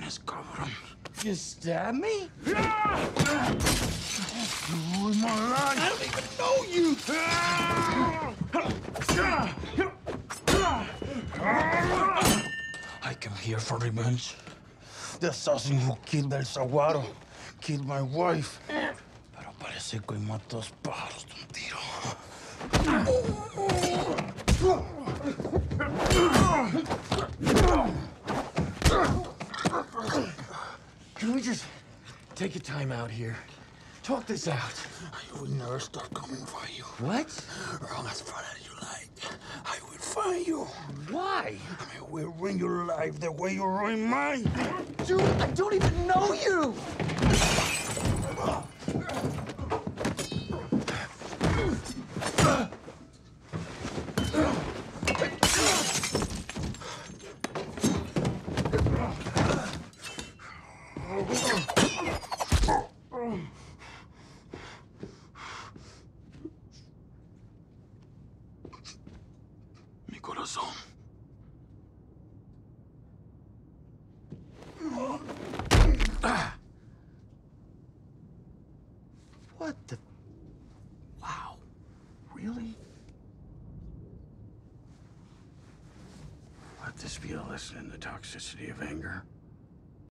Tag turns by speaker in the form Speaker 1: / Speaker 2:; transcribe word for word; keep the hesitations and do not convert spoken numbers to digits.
Speaker 1: tienes, cabrón?
Speaker 2: You stab me?
Speaker 1: You ruined my life.
Speaker 2: I don't even know you.
Speaker 1: I came here for revenge. The assassin who killed El Saguaro killed my wife. Pero parece que hoy mató dos pájaros de un tiro.
Speaker 2: Can we just take a time out here? Talk this out.
Speaker 1: I will never stop coming for you.
Speaker 2: What?
Speaker 1: Wrong as far as you like. I will find you.
Speaker 2: Why?
Speaker 1: I will ruin your life the way you ruined mine.
Speaker 2: Dude, I don't even know you!
Speaker 1: Mi corazón.
Speaker 2: What the? Wow. Really?
Speaker 1: Let this be a lesson in the toxicity of anger.